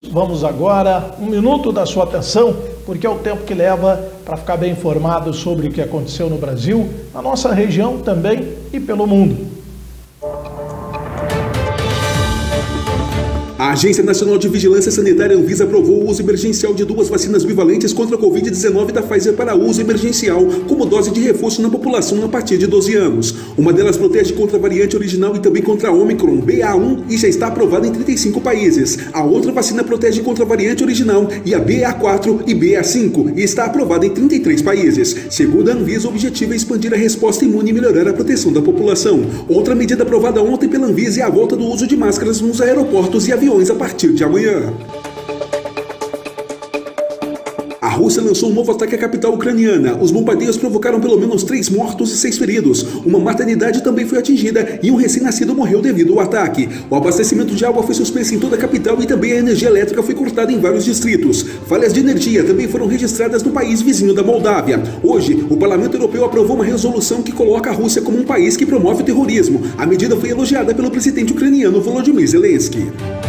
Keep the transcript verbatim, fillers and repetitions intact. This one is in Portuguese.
Vamos agora, um minuto da sua atenção, porque é o tempo que leva para ficar bem informado sobre o que aconteceu no Brasil, na nossa região também e pelo mundo. A Agência Nacional de Vigilância Sanitária Anvisa aprovou o uso emergencial de duas vacinas bivalentes contra a covid dezenove da Pfizer para uso emergencial como dose de reforço na população a partir de doze anos. Uma delas protege contra a variante original e também contra a Omicron B A um e já está aprovada em trinta e cinco países. A outra vacina protege contra a variante original e a B A quatro e B A cinco e está aprovada em trinta e três países. Segundo a Anvisa, o objetivo é expandir a resposta imune e melhorar a proteção da população. Outra medida aprovada ontem pela Anvisa é a volta do uso de máscaras nos aeroportos e aviões a partir de amanhã. A Rússia lançou um novo ataque à capital ucraniana. Os bombardeios provocaram pelo menos três mortos e seis feridos. Uma maternidade também foi atingida e um recém-nascido morreu devido ao ataque. O abastecimento de água foi suspenso em toda a capital e também a energia elétrica foi cortada em vários distritos. Falhas de energia também foram registradas no país vizinho da Moldávia. Hoje, o Parlamento Europeu aprovou uma resolução que coloca a Rússia como um país que promove o terrorismo. A medida foi elogiada pelo presidente ucraniano Volodymyr Zelensky.